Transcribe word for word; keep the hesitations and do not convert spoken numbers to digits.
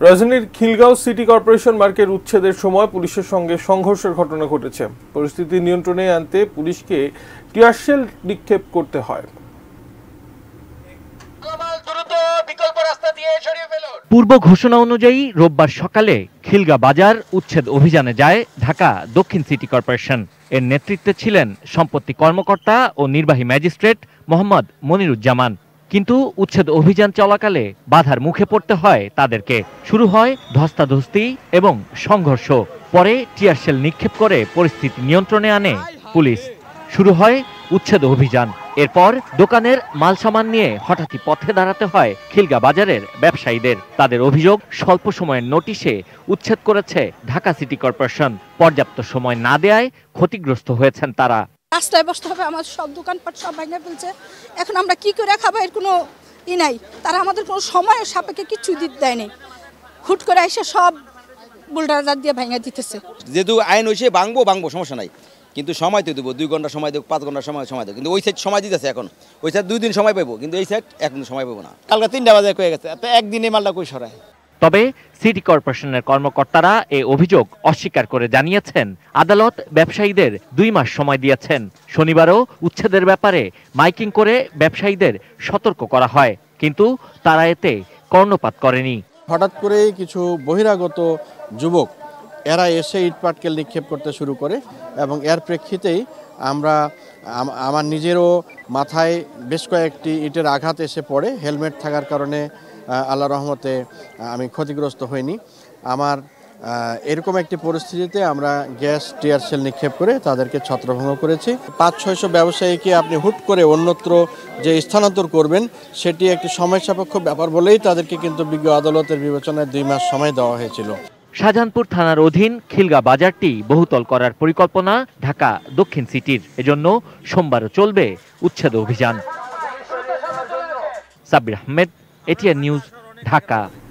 রাজধানীর Khilgaon city corporation market উচ্ছেদের সময় পুলিশের সঙ্গে সংঘর্ষের ঘটনা ঘটেছে। পরিস্থিতি নিয়ন্ত্রণে আনতে পুলিশকে টিয়ার শেল নিক্ষেপ করতে হয়। পূর্ব ঘোষণা অনুযায়ী রোববার সকালে খিলগা বাজার উচ্ছেদ অভিযানে যায় ঢাকা দক্ষিণ সিটি কর্পোরেশন। এর নেতৃত্বে ছিলেন সম্পত্তি কর্মকর্তা ও নির্বাহী ম্যাজিস্ট্রেট মোহাম্মদ মনিরুজ্জামান। কিন্তু উচ্ছেদ অভিযান চলাকালে বাধার মুখে পড়তে হয় তাদেরকে। শুরু হয় ধস্তাধস্তি এবং সংঘর্ষ। পরে টিয়ার শেল নিক্ষেপ করে পরিস্থিতি নিয়ন্ত্রণে আনে পুলিশ। শুরু হয় উচ্ছেদ অভিযান। এরপর দোকানের মালসামান নিয়ে হঠাৎই পথে দাঁড়াতে হয় খিলগা বাজারের ব্যবসায়ীদের। তাদের অভিযোগ, স্বল্প সময়ের নোটিশে উচ্ছেদ করেছে ঢাকা সিটি কর্পোরেশন। পর্যাপ্ত সময় না দেয়ায় ক্ষতিগ্রস্ত হয়েছেন তারা। রাস্তায় বসতে হবে, আমার সব দোকানপাট সব ভেঙে ফেলছে। এখন আমরা কি করে খাবো এর কোনো ই নাই। তারা আমাদের কোনো সময়ের সাপেক্ষে কিছু দিতে দেয়নি। হুট করে এসে সব বুলডোজার দিয়ে ভেঙে দিতেছে। যেহেতু আইন হয়েছে ভাঙবো ভাঙবো সমস্যা নাই, কিন্তু সময় তো দেবো, দুই ঘন্টা সময় দেবো, পাঁচ ঘন্টা সময় সময় দেবো। কিন্তু ওই সাইড সময় দিতেছে, এখন ওই সাইড দুই দিন সময় পাবো, কিন্তু এই সাইড এখন সময় পাবো না। কালকে তিনটা বাজে হয়ে গেছে, একদিনে মালটা কই সরায়। তবে সিটি কর্পোরেশনের কর্মকর্তারা এই অভিযোগ অস্বীকার করে জানিয়েছেন, আদালত ব্যবসায়ীদের দুই মাস সময় দিয়েছেন। শনিবারও উচ্ছেদের ব্যাপারে মাইকিং করে ব্যবসায়ীদের সতর্ক করা হয়, কিন্তু তারা এতে কর্ণপাত করেনি। হঠাৎ করে কিছু বহিরাগত যুবক এরা এসে ইট পাটকেল নিক্ষেপ করতে শুরু করে এবং এর প্রেক্ষিতেই আমরা আমার নিজেরও মাথায় বেশ কয়েকটি ইটের আঘাত এসে পড়ে। হেলমেট থাকার কারণে আল্লাহ রহমতে আমি ক্ষতিগ্রস্ত হইনি। আমার এরকম একটি পরিস্থিতিতে আমরা গ্যাস টিয়ার শেল নিক্ষেপ করে তাদেরকে ছত্রভঙ্গ করেছি। পাঁচ ছয়শো ব্যবসায়ীকে আপনি হুট করে অন্যত্র যে স্থানান্তর করবেন সেটি একটি সময় সাপেক্ষ ব্যাপার বলেই তাদেরকে কিন্তু বিজ্ঞ আদালতের বিবেচনায় দুই মাস সময় দেওয়া হয়েছিল। শাহজাহানপুর থানার অধীন খিলগা বাজারটি বহুতল করার পরিকল্পনা ঢাকা দক্ষিণ সিটির। এজন্য সোমবারও চলবে উচ্ছেদ অভিযান। Sabbir Ahmed, ATN news, Dhaka.